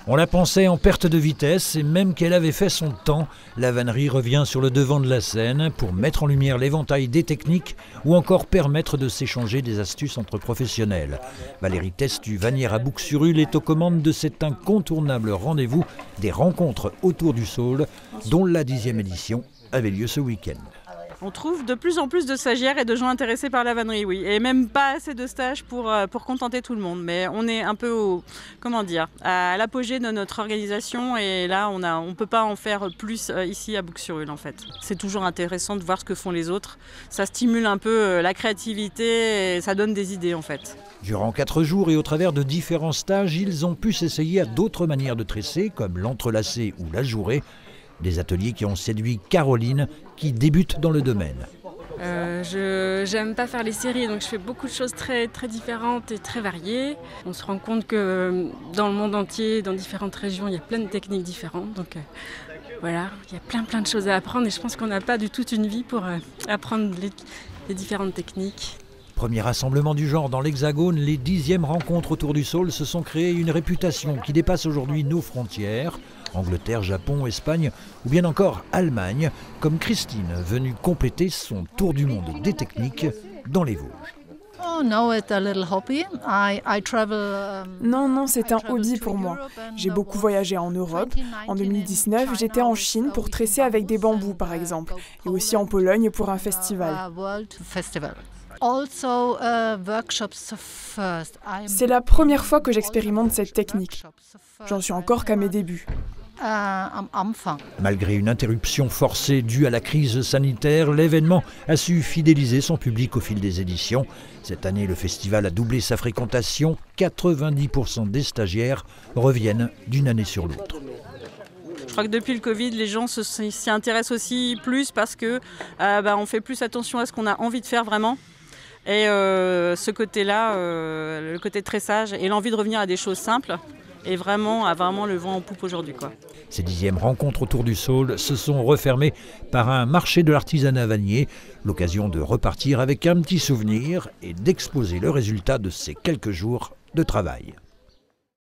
On la pensait en perte de vitesse et même qu'elle avait fait son temps, la vannerie revient sur le devant de la scène pour mettre en lumière l'éventail des techniques ou encore permettre de s'échanger des astuces entre professionnels. Valérie Testu, vannière à Boucs-sur-Hull, est aux commandes de cet incontournable rendez-vous des rencontres autour du saule, dont la 10e édition avait lieu ce week-end. On trouve de plus en plus de stagiaires et de gens intéressés par la vannerie, oui. Et même pas assez de stages pour contenter tout le monde. Mais on est un peu à l'apogée de notre organisation et là, on ne peut pas en faire plus ici à Boucs-sur-Hull en fait. C'est toujours intéressant de voir ce que font les autres. Ça stimule un peu la créativité et ça donne des idées en fait. Durant 4 jours et au travers de différents stages, ils ont pu s'essayer à d'autres manières de tresser, comme l'entrelacé ou l'ajouré. Des ateliers qui ont séduit Caroline, qui débute dans le domaine. J'aime pas faire les séries, donc je fais beaucoup de choses très, très différentes et très variées. On se rend compte que dans le monde entier, dans différentes régions, il y a plein de techniques différentes. Donc voilà, il y a plein de choses à apprendre et je pense qu'on n'a pas du tout une vie pour apprendre les différentes techniques. Premier rassemblement du genre dans l'Hexagone, les 10e rencontres autour du saule se sont créées une réputation qui dépasse aujourd'hui nos frontières. Angleterre, Japon, Espagne ou bien encore Allemagne, comme Christine, venue compléter son tour du monde des techniques dans les Vosges. Non, c'est un hobby pour moi. J'ai beaucoup voyagé en Europe. En 2019, j'étais en Chine pour tresser avec des bambous, par exemple, et aussi en Pologne pour un festival. C'est la première fois que j'expérimente cette technique. J'en suis encore qu'à mes débuts. Malgré une interruption forcée due à la crise sanitaire, l'événement a su fidéliser son public au fil des éditions. Cette année, le festival a doublé sa fréquentation. 90% des stagiaires reviennent d'une année sur l'autre. Je crois que depuis le Covid, les gens s'y intéressent aussi plus parce que on fait plus attention à ce qu'on a envie de faire vraiment. Et ce côté-là, le côté tressage et l'envie de revenir à des choses simples a vraiment le vent en poupe aujourd'hui, quoi. Ces 10e rencontres autour du saule se sont refermées par un marché de l'artisanat vannier, l'occasion de repartir avec un petit souvenir et d'exposer le résultat de ces quelques jours de travail.